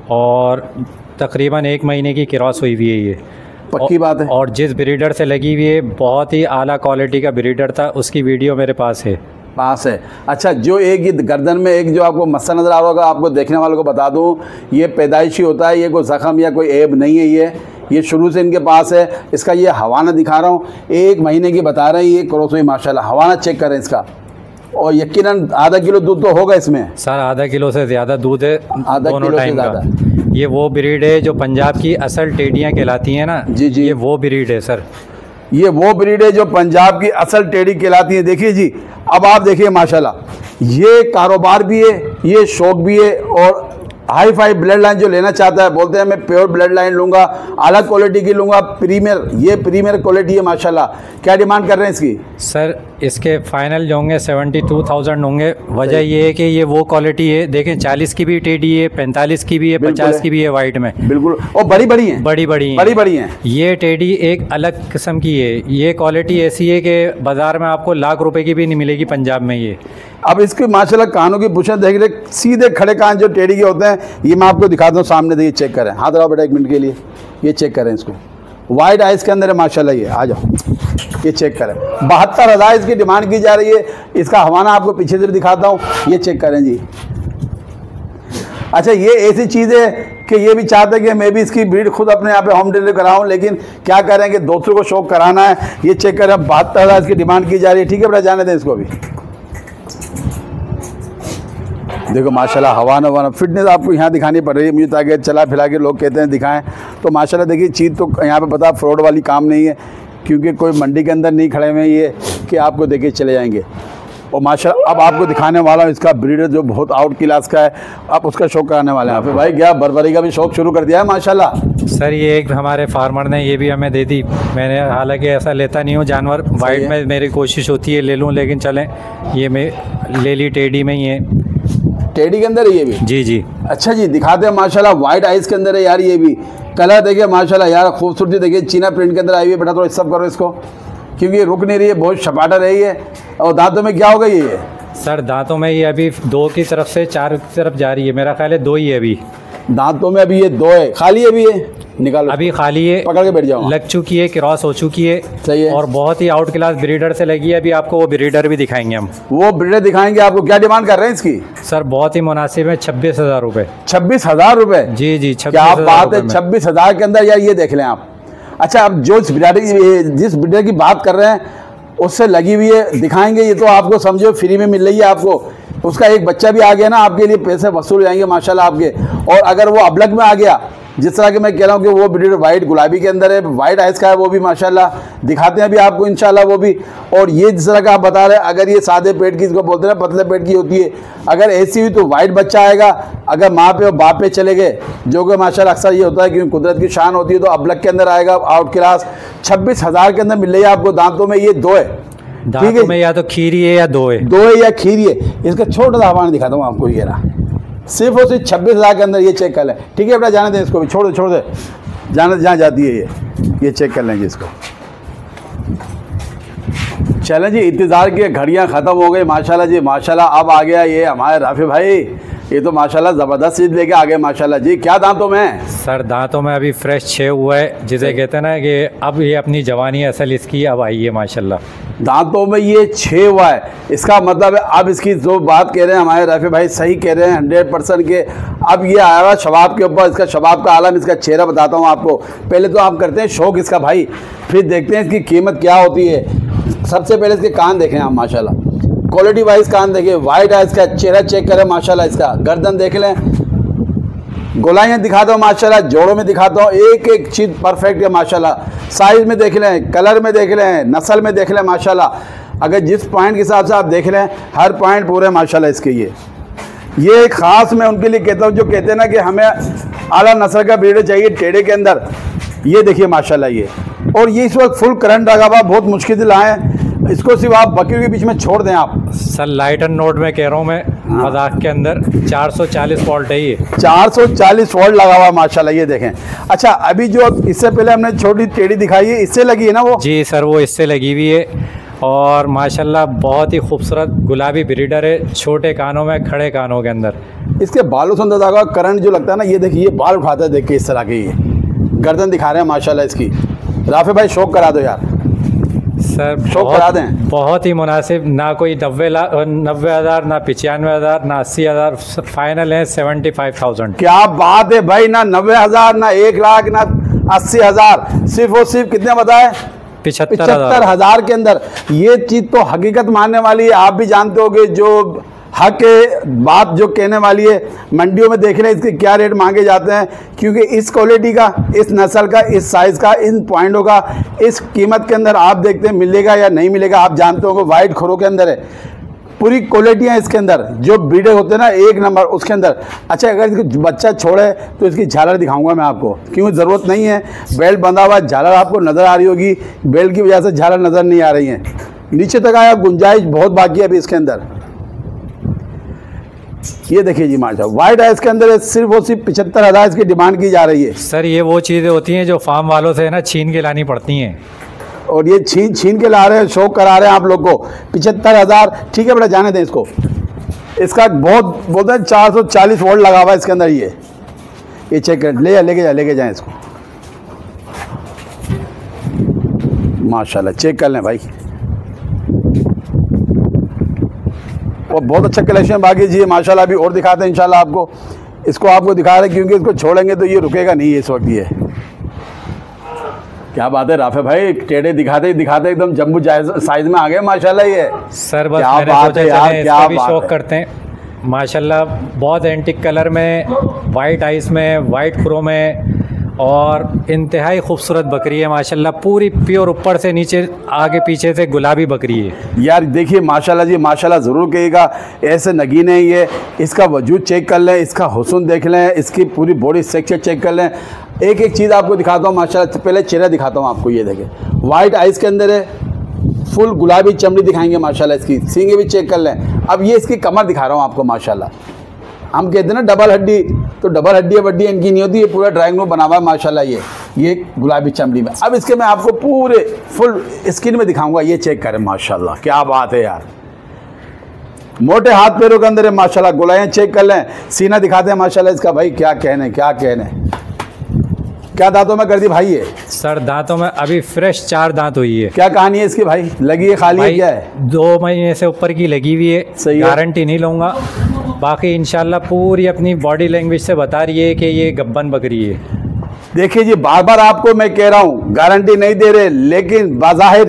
और तकरीबन एक महीने की क्रॉस हुई हुई है ये, पक्की बात है। और जिस ब्रीडर से लगी हुई है बहुत ही आला क्वालिटी का ब्रीडर था, उसकी वीडियो मेरे पास है पास है। अच्छा जो एक ये गर्दन में एक जो आपको मस्सा नज़र आ रहा होगा, आपको देखने वालों को बता दूं ये पैदाइशी होता है, ये कोई ज़ख़म या कोई ऐब नहीं है। ये ये शुरू से इनके पास है। इसका ये हवाना दिखा रहा हूँ, एक महीने की बता रहे हैं, ये क्रॉस हुई माशाल्लाह। हवाना चेक करें इसका, और यकीनन आधा किलो दूध तो होगा इसमें। सर आधा किलो से ज़्यादा दूध है आधा दोनों किलो टाइम से का। ये वो ब्रीड है जो पंजाब की असल टेडियाँ कहलाती हैं ना जी जी, ये वो ब्रीड है सर। ये वो ब्रीड है जो पंजाब की असल टेडी कहलाती है। देखिए जी, अब आप देखिए माशाल्लाह, ये कारोबार भी है, ये शौक भी है, और हाई फाई ब्लड लाइन जो लेना चाहता है, बोलते हैं मैं प्योर ब्लड लाइन लूँगा, अलग क्वालिटी की लूँगा, प्रीमियर, ये प्रीमियर क्वालिटी है माशाल्लाह। क्या डिमांड कर रहे हैं इसकी? सर इसके फाइनल जो होंगे सेवेंटी टू थाउजेंड होंगे। वजह ये है कि ये वो क्वालिटी है, देखें चालीस की भी टेडी है, पैंतालीस की भी है, पचास की भी है वाइट में, बिल्कुल, और बड़ी बड़ी हैं, बड़ी बड़ी बड़ी बड़ी हैं। ये टेडी एक अलग किस्म की है, ये क्वालिटी ऐसी है कि बाज़ार में आपको लाख रुपए की भी नहीं मिलेगी पंजाब में ये। अब इसकी माशाल्लाह कानों की भूषण देख रहे, सीधे खड़े कान जो टेडी के होते हैं, ये मैं आपको दिखाता हूँ सामने। देखिए चेक करें, हाथ रहा बेटा एक मिनट के लिए, ये चेक करें इसको, वाइड आइज़ के अंदर है माशाल्लाह। ये आ जाओ, ये चेक करें, बहत्तर हज़ार इसकी डिमांड की जा रही है। इसका हवाना आपको पीछे से दिखाता हूँ, ये चेक करें जी। अच्छा ये ऐसी चीज़ है कि ये भी चाहते हैं कि मैं भी इसकी ब्रीड खुद अपने यहाँ पे होम डिलीवरी कराऊँ, लेकिन क्या करें कि दोस्तों को शौक कराना है। ये चेक करें, बहत्तर हज़ार इसकी डिमांड की जा रही है। ठीक है बेटा, जाने दें इसको भी। देखो माशाल्लाह हवाना हवाना फिटनेस आपको यहाँ दिखानी पड़ रही है मुझे, ताकि चला फिरा के लोग कहते हैं दिखाएं, तो माशाल्लाह देखिए चीज़ तो यहाँ पे पता फ्रॉड वाली काम नहीं है, क्योंकि कोई मंडी के अंदर नहीं खड़े हुए ये कि आपको देखे चले जाएंगे। और माशाल्लाह अब आपको दिखाने वाला हूँ इसका ब्रीडर जो बहुत आउट क्लास का है, आप उसका शौक कराने वाले हैं। यहाँ पे भाई क्या बर्बरी का भी शौक शुरू कर दिया है माशाल्लाह। सर ये एक हमारे फार्मर ने ये भी हमें दे दी, मैंने हालांकि ऐसा लेता नहीं हूँ जानवर, वाइट में मेरी कोशिश होती है ले लूँ, लेकिन चलें ये मैं ले ली, टेडी में ही है, टेडी के अंदर है ये भी। जी जी। अच्छा जी दिखाते हैं माशाल्लाह, वाइट आइज़ के अंदर है यार, ये भी कलर देखिए माशाल्लाह यार, खूबसूरती देखिए, चीना प्रिंट के अंदर आई हुई है। बेटा थोड़ा सब करो इसको, क्योंकि ये रुक नहीं रही है, बहुत छपाटा रही है। और दांतों में क्या हो गई ये? सर दांतों में ये अभी दो की तरफ से चार की तरफ जा रही है, मेरा ख्याल है दो ही है अभी दांतों में। अभी ये दो है, खाली है अभी ये, निकालो अभी खाली है, पकड़ के बैठ जाओ। लग चुकी है, क्रॉस हो चुकी है, सही है, और बहुत ही आउट क्लास ब्रीडर से लगी है। अभी आपको वो ब्रीडर भी दिखाएंगे हम, वो ब्रीडर दिखाएंगे आपको। क्या डिमांड कर रहे हैं इसकी? सर बहुत ही मुनासिब है, छब्बीस हज़ार रुपये। छब्बीस हज़ार रुपये? जी जी, क्या बात है, छब्बीस हज़ार के अंदर यार, ये देख लें आप। अच्छा अब जो इस ब्रीडर जिस ब्रीडर की बात कर रहे हैं उससे लगी हुई है, दिखाएंगे। ये तो आपको समझो फ्री में मिल रही है आपको, उसका एक बच्चा भी आ गया ना, आपके लिए पैसे वसूल जाएंगे माशाल्लाह आपके। और अगर वो अबलग में आ गया, जिस तरह के मैं कह रहा हूँ कि वो ब्रीड वाइट गुलाबी के अंदर है, वाइट आइस का है, वो भी माशाल्लाह दिखाते हैं अभी आपको इंशाल्लाह वो भी। और ये जिस तरह का आप बता रहे हैं, अगर ये सादे पेट की, इसको बोलते हैं पतले पेट की होती है, अगर ऐसी हुई तो वाइट बच्चा आएगा। अगर माँ पे और बाप पे चले गए, जो कि माशाल्लाह अक्सर ये होता है क्योंकि कुदरत की शान होती है, तो अबलग के अंदर आएगा आउट क्लास। छब्बीस हज़ार के अंदर मिल रही है आपको। दांतों में ये दो है, ठीक है, में या तो खीरी है या दो है, दो है या खीरी है। इसका छोटा सा हवाना दिखाता हूँ आपको, ये रहा, सिर्फ और सिर्फ छब्बीस हज़ार के अंदर ये चेक कर लें। ठीक है बेटा, जाने दें इसको भी, छोड़ दे छोड़ दे, जाने जहाँ जाती है ये ये चेक कर लेंगे इसको। चलें जी, इंतज़ार की घड़ियाँ ख़त्म हो गई माशाल्लाह जी माशाल्लाह। अब आ गया ये हमारे राफी भाई, ये तो माशाल्लाह ज़बरदस्त चीज़ लेके आ गए माशाल्लाह जी। क्या दांतों में? सर दांतों में अभी फ्रेश छः हुआ है, जिसे कहते हैं ना कि अब ये अपनी जवानी असल इसकी अब आई है माशाल्लाह। दांतों में ये छः हुआ है, इसका मतलब है अब इसकी जो बात कह रहे हैं हमारे राफी भाई सही कह रहे हैं हंड्रेड परसेंट के। अब ये आया हुआ शबाब के ऊपर, इसका शबाब का आलम, इसका चेहरा बताता हूँ आपको। पहले तो आप करते हैं शौक इसका भाई, फिर देखते हैं इसकी कीमत क्या होती है। सबसे पहले इसके कान देखें आप माशाल्लाह, क्वालिटी वाइज कान देखें, वाइट है इसका, चेहरा चेक करें माशाल्लाह, इसका गर्दन देख लें, गोलाइयाँ दिखाता हूँ माशाल्लाह, जोड़ों में दिखाता हूँ, एक एक चीज़ परफेक्ट है माशाल्लाह। साइज़ में देख लें, कलर में देख लें, नस्ल में देख लें माशाल्लाह। अगर जिस पॉइंट के हिसाब से आप देख लें, हर पॉइंट पूरे माशाल्लाह इसके। ये ये एक ख़ास मैं उनके लिए कहता हूँ जो कहते हैं ना कि हमें आला नस्ल का ब्रीड चाहिए टेढ़े के अंदर। ये देखिए माशाल्लाह ये, और ये इस वक्त फुल करंट लगा हुआ, बहुत मुश्किल से लाए हैं इसको, सिर्फ आप बकरी के बीच में छोड़ दें आप। सर लाइट एंड नोट में कह रहा हूँ मैं, हाँ। मजाक के अंदर चार सौ चालीस वोल्ट है ये, चार सौ चालीस वोल्ट लगा हुआ माशाल्लाह, ये देखें। अच्छा, अभी जो इससे पहले हमने छोटी टेढ़ी दिखाई है, इससे लगी है ना वो? जी सर, वो इससे लगी हुई है, और माशाल्लाह बहुत ही खूबसूरत गुलाबी ब्रीडर है, छोटे कानों में, खड़े कानों के अंदर। इसके बालों से अंदाजा होगा करंट जो लगता है ना, ये देखिए ये बाल उठाता है, देख के इस तरह के, ये गर्दन दिखा रहे हैं माशाल्लाह इसकी। राफी भाई शौक करा दो यार सर, शौक करा दें। बहुत ही मुनासिब, ना कोई नब्बे लाख नब्बे हज़ार, ना पचानवे हज़ार, ना अस्सी हज़ार, फाइनल है सेवेंटी फाइव थाउजेंड। क्या बात है भाई, ना नब्बे हज़ार, ना एक लाख, ना अस्सी हज़ार, सिर्फ और सिर्फ कितने बताए? पिछहत्तर हज़ार के अंदर। ये चीज़ तो हकीकत मानने वाली है, आप भी जानते होगे, जो हक के बात जो कहने वाली है। मंडियों में देख रहे हैं इसके क्या रेट मांगे जाते हैं, क्योंकि इस क्वालिटी का, इस नस्ल का, इस साइज़ का, इन पॉइंटों का, इस कीमत के अंदर आप देखते हैं मिलेगा या नहीं मिलेगा। आप जानते होंगे वाइट खोरों के अंदर है, पूरी क्वालिटियाँ इसके अंदर, जो ब्रीडर होते हैं ना एक नंबर उसके अंदर। अच्छा, अगर इसको बच्चा छोड़े तो इसकी झालर दिखाऊंगा मैं आपको, क्योंकि ज़रूरत नहीं है, बेल्ट बंधा हुआ, झालर आपको नज़र आ रही होगी, बेल्ट की वजह से झालर नज़र नहीं आ रही है। नीचे तक आया, गुंजाइश बहुत बाकी है अभी इसके अंदर। ये देखिए जी माशा, वाइट आइस के अंदर सिर्फ और सिर्फ पिछहत्तर हज़ार इसकी डिमांड की जा रही है। सर ये वो चीज़ें होती हैं जो फार्म वालों से ना छीन के लानी पड़ती हैं, और ये छीन छीन के ला रहे हैं, शौक करा रहे हैं आप लोग को। पिछहत्तर हज़ार ठीक है बेटा, जाने दें इसको। इसका बहुत बोलते हैं चार सौ चालीस वोल्ट लगा हुआ है इसके अंदर। ये ये चेक कर, ले लेके जा लेके जाएँ इसको माशाल्लाह, चेक कर लें भाई। और बहुत अच्छा कलेक्शन बाकी जी माशाल्लाह। अभी और दिखाते हैं इंशाल्लाह आपको, इसको आपको दिखा रहे हैं क्योंकि इसको छोड़ेंगे तो ये रुकेगा नहीं इस वक्त। ये क्या बात है राफे भाई, टेढ़े दिखाते ही दिखाते एकदम जम्बू साइज में आ गए माशाल्लाह। ये सर बस क्या मैंने बात है यार, क्या भी शौक करते हैं माशाल्लाह। बहुत एंटिक कलर में, वाइट आइस में, वाइट क्रो में, और इंतहाई खूबसूरत बकरी है माशाल्लाह, पूरी प्योर ऊपर से नीचे आगे पीछे से गुलाबी बकरी है यार। देखिए माशाल्लाह जी माशाल्लाह, ज़रूर कहिएगा, ऐसे नगीन है ये। इसका वजूद चेक कर लें, इसका हुस्न देख लें, इसकी पूरी बॉडी स्ट्रक्चर चेक कर लें। एक एक चीज़ आपको दिखाता हूँ माशाल्लाह। पहले चेहरा दिखाता हूँ आपको, ये देखें वाइट आइस के अंदर है, फुल गुलाबी चमड़ी दिखाएंगे माशाल्लाह। इसकी सींगे भी चेक कर लें। अब ये इसकी कमर दिखा रहा हूँ आपको माशाल्लाह। हम कहते हैं ना डबल हड्डी, तो डबल हड्डी वड्डी इनकी नहीं होती, ये पूरा ड्राइंग रूम बना हुआ है माशाल्लाह। ये ये गुलाबी चमड़ी में। अब इसके मैं आपको पूरे फुल स्किन में दिखाऊंगा, ये चेक करें माशाल्लाह, क्या बात है यार। मोटे हाथ पैरों के अंदर है माशाल्लाह, गोलाइयाँ चेक कर लें, सीना दिखाते हैं माशाल्लाह इसका भाई। क्या कहने क्या कहने, क्या दांतों में कर दी भाई ये? सर दांतों में अभी फ्रेश चार दांत हुई है। क्या कहानी है इसकी भाई, लगी है खाली है क्या है? दो महीने से ऊपर की लगी हुई है, सही है। गारंटी नहीं लूँगा, बाकी इंशाल्लाह पूरी अपनी बॉडी लैंग्वेज से बता रही है कि ये गब्बन बकरी है। देखिए जी, बार बार आपको मैं कह रहा हूँ गारंटी नहीं दे रहे, लेकिन बाज़ाहिर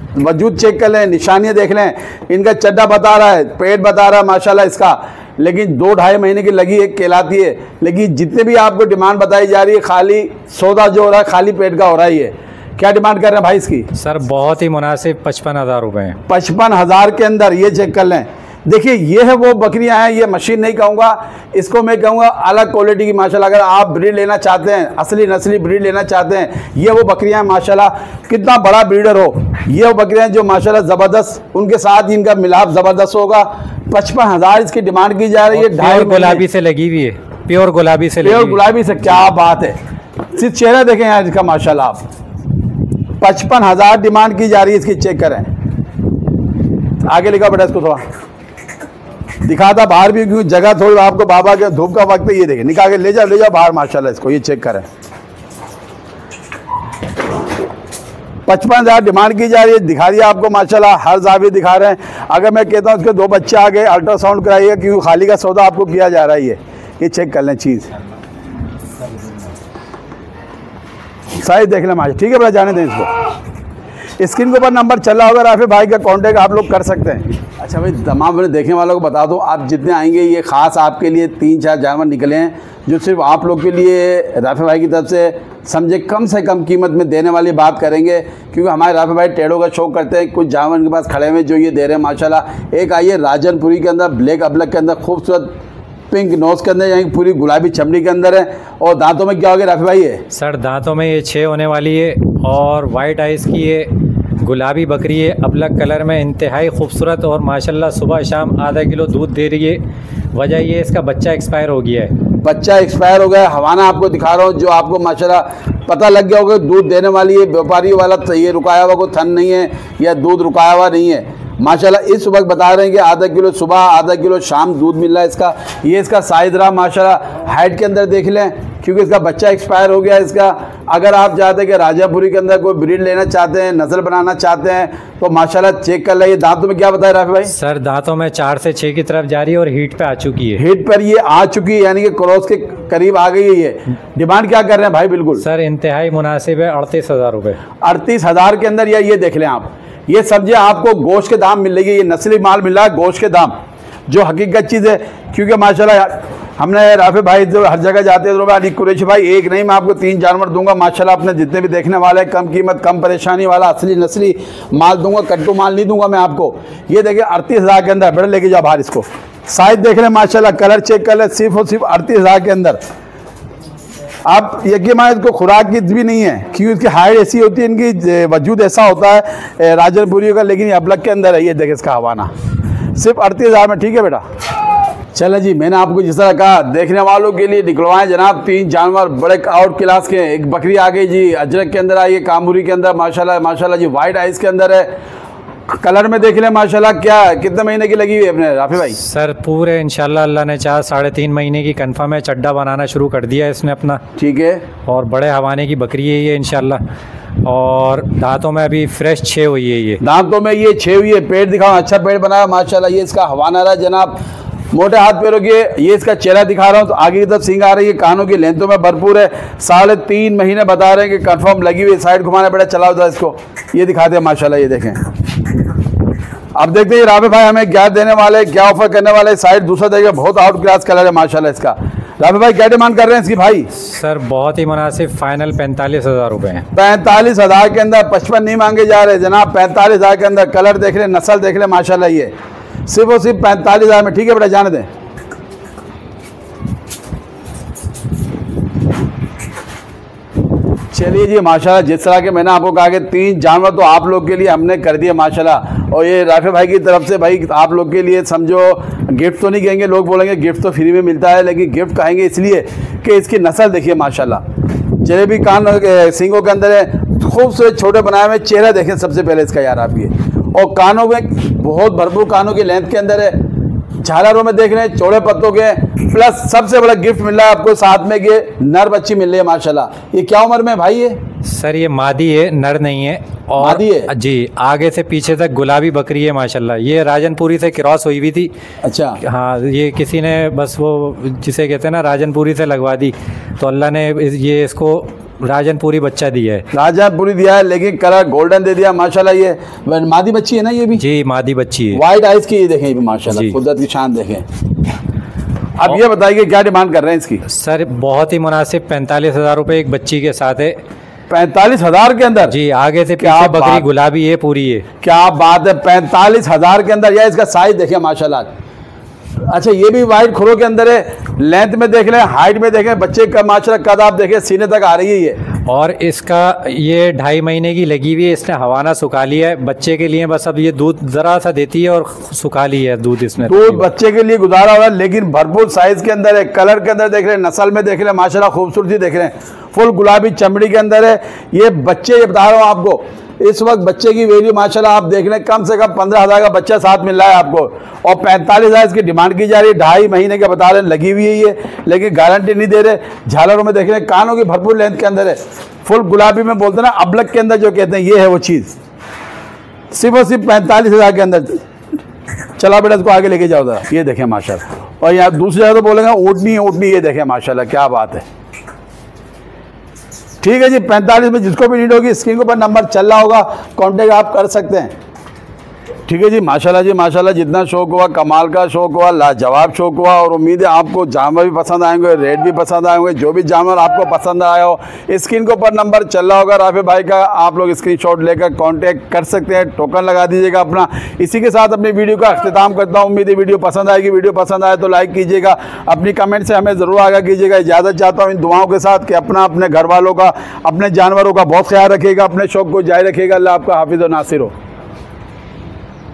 वजूद चेक कर लें, निशानियाँ देख लें, इनका चड्डा बता रहा है, पेट बता रहा है माशाल्लाह इसका, लेकिन दो ढाई महीने की लगी एक कहलाती है। लेकिन जितने भी आपको डिमांड बताई जा रही है, खाली सौदा जो हो रहा है खाली पेट का हो रहा है। ये क्या डिमांड कर रहे हैं भाई इसकी? सर बहुत ही मुनासिब पचपन हज़ार रुपये हैं। पचपन हज़ार के अंदर ये चेक कर लें। देखिए ये है वो बकरियां हैं, ये मशीन नहीं कहूँगा इसको, मैं कहूँगा अलग क्वालिटी की माशाल्लाह। अगर आप ब्रीड लेना चाहते हैं, असली नस्ली ब्रीड लेना चाहते हैं, ये वो बकरियां हैं माशाल्लाह। कितना बड़ा ब्रीडर हो, ये वो बकरियां जो माशाल्लाह ज़बरदस्त, उनके साथ इनका मिलाप ज़बरदस्त होगा। पचपन हज़ार इसकी डिमांड की जा रही है। ढाई गुलाबी से लगी हुई है, प्योर गुलाबी से, प्योर गुलाबी से, क्या बात है। सिर्फ चेहरा देखें यार इसका माशाल्लाह। आप पचपन हज़ार डिमांड की जा रही है इसकी, चेक करें। आगे लिखा बेटा इसको, थोड़ा दिखाता बाहर भी, क्योंकि जगह थोड़ी आपको बाबा के धूप का वक्त है। ये देखिए निकाल के ले जाओ ले जाओ बाहर माशाल्लाह इसको, ये चेक करें। पचपन हज़ार डिमांड की जा रही है, दिखा दिया आपको माशाल्लाह, हर जावी दिखा रहे हैं। अगर मैं कहता हूँ उसके दो बच्चे आ गए, अल्ट्रासाउंड कराइए, क्योंकि खाली का सौदा आपको किया जा रहा है। ये ये चेक कर लें चीज़, साइज देख लें माशा, ठीक है भैया, जाने दें इसको। स्क्रीन के ऊपर नंबर चल रहा होगा, राफी भाई का कांटेक्ट आप लोग कर सकते हैं। अच्छा भाई, तमाम मैंने देखने वालों को बता दूं, आप जितने आएंगे ये ख़ास आपके लिए तीन चार जानवर निकले हैं, जो सिर्फ आप लोग के लिए राफी भाई की तरफ से समझे कम से कम कीमत में देने वाली बात करेंगे। क्योंकि हमारे राफी भाई टेढ़ों का शौक करते हैं। कुछ जानवर के पास खड़े हुए जो ये दे रहे हैं माशाल्लाह। एक आइए राजनपुरी के अंदर, ब्लैक अबलक के अंदर, खूबसूरत पिंक नोज के अंदर, यानी पूरी गुलाबी चमड़ी के अंदर है। और दांतों में क्या हो गया राफी भाई? ये सर दांतों में ये छः होने वाली है, और वाइट आइज़ की ये गुलाबी बकरी है, अबलक कलर में, इंतहाई खूबसूरत, और माशाल्लाह सुबह शाम आधा किलो दूध दे रही है। वजह ये इसका बच्चा एक्सपायर हो गया है। बच्चा एक्सपायर हो गया। हवाना आपको दिखा रहा हूँ, जो आपको माशाल्लाह पता लग गया होगा दूध देने वाली है। व्यापारी वाला ये रुकाया हुआ कोई थन नहीं है, या दूध रुकाया हुआ नहीं है माशाल्लाह। इस वक्त बता रहे हैं कि आधा किलो सुबह, आधा किलो शाम दूध मिल रहा है इसका। ये इसका साइज रहा माशाल्लाह। हाइट के अंदर देख लें, क्योंकि इसका बच्चा एक्सपायर हो गया है इसका। अगर आप चाहते हैं कि राजापुरी के अंदर कोई ब्रीड लेना चाहते हैं, नस्ल बनाना चाहते हैं, तो माशाल्लाह चेक कर लें। दांतों में क्या बताया राफी भाई? सर दांतों में चार से छः की तरफ जा रही है, और हीट पे आ चुकी है। हीट पर ये आ चुकी है, यानी कि क्रॉस के करीब आ गई है ये। डिमांड क्या कर रहे हैं भाई? बिल्कुल सर इंतहाई मुनासिब है, अड़तीस हज़ार रुपये। अड़तीस हज़ार के अंदर, या ये देख लें आप, ये सब्जी आपको गोश्त के दाम मिल रही है। ये नस्ली माल मिल रहा है, गोश्त के दाम, जो हकीकत चीज़ है। क्योंकि माशाल्लाह हमने राफी भाई जो हर जगह जाते हैं, तो अली कुरैशी भाई एक नहीं, मैं आपको तीन जानवर दूंगा माशाल्लाह। अपने जितने भी देखने वाले हैं, कम कीमत कम परेशानी वाला असली नस्ली माल दूंगा, कट्टू माल नहीं दूंगा मैं आपको। ये देखिए अड़तीस हज़ार के अंदर, बड़े लेके जाओ बाहर इसको। साइज देख लें माशाल्लाह, कलर चेक कर लें, सिर्फ और सिर्फ अड़तीस हज़ार के अंदर। आप यकीन माने इसको खुराक की भी नहीं है, क्योंकि इसकी हाइट ऐसी होती है, इनकी वजूद ऐसा होता है राजनपुरी का। लेकिन ये अबलक के अंदर है, ये देखे इसका हवाना सिर्फ अड़तीस हज़ार में, ठीक है बेटा। चले जी, मैंने आपको जिस तरह कहा, देखने वालों के लिए निकलवाएं जनाब तीन जानवर बड़े आउट क्लास के हैं। एक बकरी आ गई जी, अजरक के अंदर आई है, कामूरी के अंदर माशाल्लाह माशाल्लाह जी, वाइट आइस के अंदर है। कलर में देख लें माशाल्लाह। क्या कितने महीने की लगी हुई है अपने राफी भाई? सर पूरे इंशाल्लाह अल्लाह ने चाहा साढ़े तीन महीने की कंफर्म है। चड्डा बनाना शुरू कर दिया है इसने अपना, ठीक है। और बड़े हवाने की बकरी है ये इंशाल्लाह। और दांतों में अभी फ्रेश छः हुई है। ये दांतों में ये छः हुई है। पेट दिखाओ, अच्छा पेट बनाया माशाल्लाह। ये इसका हवाना रहा जनाब, मोटे हाथ पैरों के। ये इसका चेहरा दिखा रहा हूँ, तो आगे की तरफ सींग आ रही है, कानों की लेंथों में भरपूर है। साढ़े तीन महीने बता रहे हैं कि कंफर्म लगी हुई है। साइड घुमाना पड़ा, चलाओ था इसको, ये दिखाते हैं माशाल्लाह। ये देखें, अब देखते हैं राफी भाई हमें क्या देने वाले, क्या ऑफर करने वाले। साइड दूसरा देखिए, बहुत आउट क्लास कलर है माशाल्लाह इसका। राफी भाई क्या डिमांड कर रहे हैं इसकी भाई? सर बहुत ही मुनासिब, फाइनल पैंतालीस हज़ार रुपये हैं। पैंतालीस हज़ार के अंदर, पचपन नहीं मांगे जा रहे जनाब, पैंतालीस हज़ार के अंदर। कलर देख लें, नस्ल देख लें माशाल्लाह। ये सिर्फ और सिर्फ पैंतालीस हज़ार में, ठीक है बेटा, जाने दें। चलिए जी माशाल्लाह, जिस तरह के मैंने आपको कहा कि तीन जानवर तो आप लोग के लिए हमने कर दिए माशाल्लाह। और ये राफी भाई की तरफ से भाई आप लोग के लिए समझो गिफ्ट तो नहीं कहेंगे, लोग बोलेंगे गिफ्ट तो फ्री में मिलता है, लेकिन गिफ्ट कहेंगे इसलिए कि इसकी नस्ल देखिए माशाल्लाह। जलेबी कान सींगों के अंदर है, खूबसूरत छोटे बनाए हुए। चेहरा देखें सबसे पहले इसका यार आप ये, और कानों में बहुत भरपूर कानों की लेंथ के अंदर है। झालरों में देख रहे हैं, चौड़े पत्तों के, प्लस सबसे बड़ा गिफ्ट मिल रहा है आपको साथ में कि नर बच्ची मिल रही है माशाल्लाह। ये क्या उम्र में भाई? ये सर ये मादी है, नर नहीं है। और मादी है जी, आगे से पीछे तक गुलाबी बकरी है माशाल्लाह। ये राजनपुरी से क्रॉस हुई हुई थी। अच्छा हाँ, ये किसी ने बस वो जिसे कहते हैं ना राजनपुरी से लगवा दी, तो अल्लाह ने ये इसको राजनपुरी बच्चा दिया है। राजनपुरी दिया है, लेकिन कलर गोल्डन दे दिया माशाल्लाह। ये मादी बच्ची है ना ये भी? जी मादी बच्ची है। वाइट आइज की ये देखें माशाल्लाह, कुदरत की शान देखें। अब ये बताइए क्या डिमांड कर रहे हैं इसकी? सर बहुत ही मुनासिब, पैंतालीस हजार रुपये एक बच्ची के साथ है। पैंतालीस हजार के अंदर? जी, आगे से पीछे बकरी गुलाबी है पूरी है। क्या बात है, पैंतालीस हजार के अंदर। या इसका साइज देखिए माशाल्लाह। अच्छा ये भी वाइट खुरों के अंदर है, लेंथ में देख लें, हाइट में देखें, बच्चे का माशाल्लाह कद आप देखें सीने तक आ रही है ये। और इसका ये ढाई महीने की लगी हुई है, इसने हवाना सुखा लिया है बच्चे के लिए। बस अब ये दूध जरा सा देती है और सुखा लिया है दूध इसने। दूध बच्चे के लिए गुजारा हो रहा है, लेकिन भरपूर साइज के अंदर है, कलर के अंदर देख रहे हैं, नस्ल में देख रहे हैं माशाल्लाह, खूबसूरती देख रहे हैं, फुल गुलाबी चमड़ी के अंदर है ये बच्चे। ये बता रहा हूँ आपको, इस वक्त बच्चे की वैल्यू माशाल्लाह आप देख लें, कम से कम पंद्रह हजार का बच्चा साथ मिल रहा है आपको, और पैंतालीस हजार इसकी डिमांड की जा रही है। ढाई महीने के बता रहे हैं, लगी हुई है ये, लेकिन गारंटी नहीं दे रहे। झालरों में देख रहे हैं, कानों की भरपूर लेंथ के अंदर है, फुल गुलाबी में बोलते हैं ना, अबलक के अंदर जो कहते हैं, ये है वो चीज़। सिर्फ और सिर्फ पैंतालीस हजार के अंदर। चला बेटा इसको आगे लेके जाओ जरा। ये देखें माशाल्लाह। और यहाँ दूसरी जगह तो बोलेंगे ऊँटनी ऊँटनी, ये देखें माशाल्लाह, क्या बात है। ठीक है जी, पैंतालीस में जिसको भी नीड होगी स्क्रीन के ऊपर नंबर चल रहा होगा, कांटेक्ट आप कर सकते हैं। ठीक है जी, माशाल्लाह जी माशाल्लाह, जितना शौक हुआ, कमाल का शौक हुआ, लाजवाब शौक हुआ, और उम्मीद है आपको जानवर भी पसंद आएंगे, रेट भी पसंद आएंगे। जो भी जानवर आपको पसंद आया हो, स्क्रीन के ऊपर नंबर चल रहा होगा राफे भाई का, आप लोग स्क्रीनशॉट लेकर कांटेक्ट कर सकते हैं, टोकन लगा दीजिएगा अपना। इसी के साथ अपनी वीडियो का अख्तिताम करता हूँ। उम्मीद है वीडियो पसंद आएगी। वीडियो पसंद आए तो लाइक कीजिएगा, अपनी कमेंट से हमें ज़रूर आगाह कीजिएगा। इजाज़त चाहता हूँ इन दुआओं के साथ कि अपना, अपने घर वालों का, अपने जानवरों का बहुत ख्याल रखिएगा, अपने शौक को जारी रखिएगा। अल्लाह आपका हाफिज़ और नासिर हो।